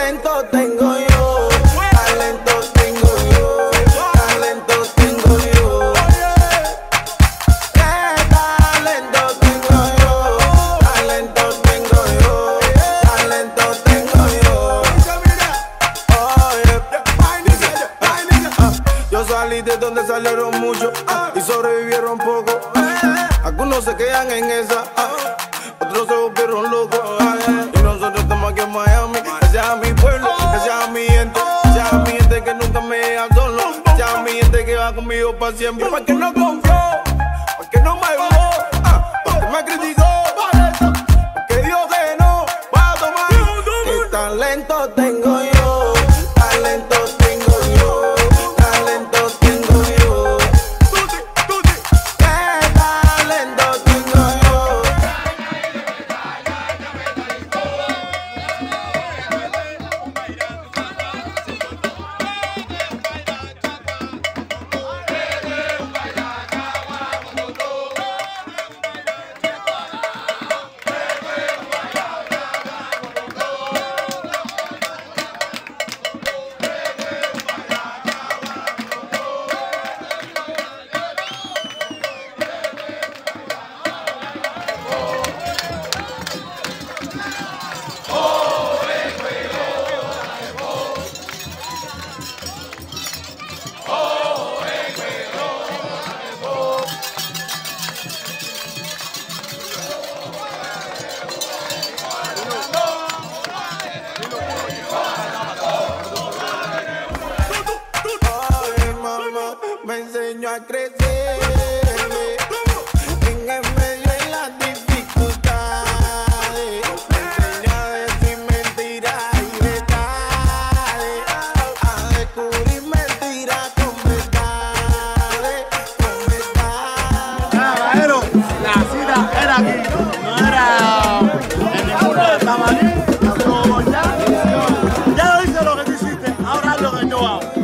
talento tengo yo, talento tengo yo, talento tengo yo. ¿Qué talento tengo yo? Talento tengo yo, talento tengo yo. Yo salí de donde salieron muchos y sobrevivieron poco. Algunos se quedan en esa, otros se volvieron locos. Y nosotros estamos aquí en Miami, gracias a mi pueblo, gracias a mi gente, gracias a mi gente que nunca me deja solo, gracias a mi gente que va conmigo para siempre. Porque no confió, porque no me ayudó, porque me criticó, porque dijo que no va a tomar. ¿Qué talento tengo yo? Talento tengo yo, talento tengo yo. ¿Qué talento tengo yo? Me enseñó a crecer en el medio de las dificultades. Me enseñó a decir mentiras y verdades, a descubrir mentiras con verdades, con verdades. Caballero, la cita era aquí, no era en ningún lado. Estaba aquí, ya lo hice lo que tú hiciste, ahora haz lo que yo hago.